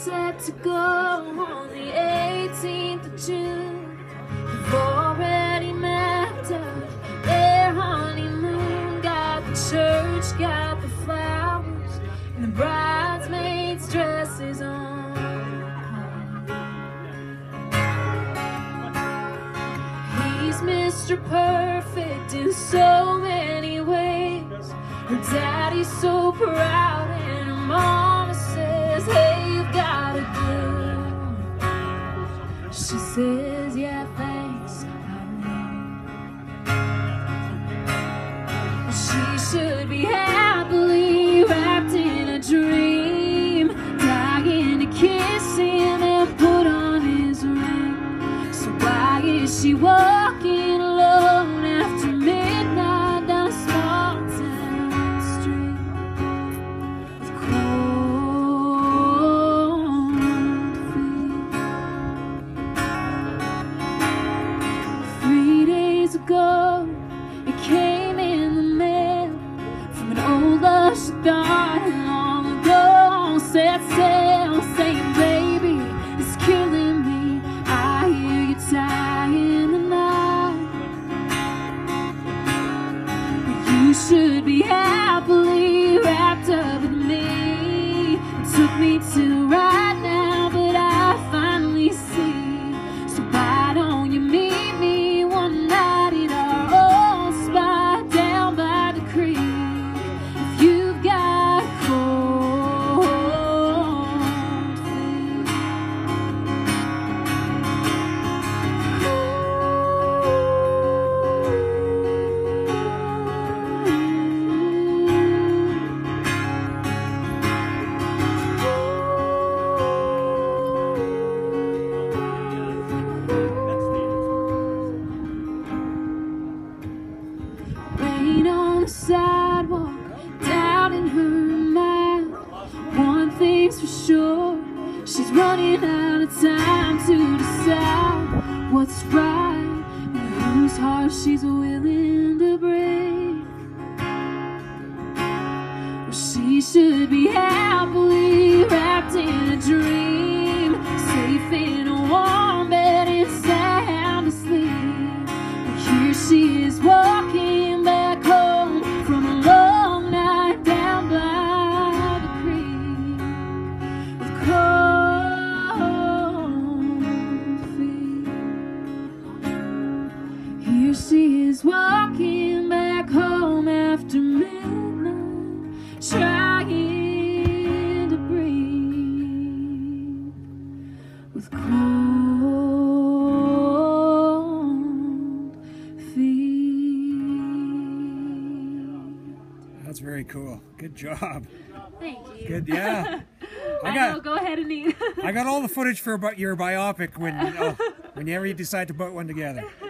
set to go on the 18th of June. They've already mapped out their honeymoon. Got the church, got the flowers, and the bridesmaids' dresses on. He's Mr. Perfect in so many ways. Her daddy's so proud, and her mama says, hey, you've got it good. She says, yeah, thanks, I know. She should be happily wrapped in a dream, dying to kiss him and put on his ring. So why is she walking alone after midnight down a small town street with cold feet? 3 days ago, it came in the mail from an old love she thought long ago. Set sail, saying, baby, it's killing me. I hear you dying tonight. You should be happily wrapped up with me. It took me to right now, but I finally see. So why don't you meet me one night at our old spot down by the creek? If you've got cold feet. Rain on the sidewalk, doubt in her mind. One thing's for sure, she's running out of time to decide what's right and whose heart she's willing to break. Well, she should be happily wrapped in a dream, safe in a warm bed and sound asleep. But here she is walking back home from a long night down by the creek with cold feet. Here she is walking back home after midnight, trying to breathe with cold feet. That's very cool. Good job. Thank you. Good, yeah. I know, go ahead and eat. I got all the footage for your biopic when whenever you decide to put one together.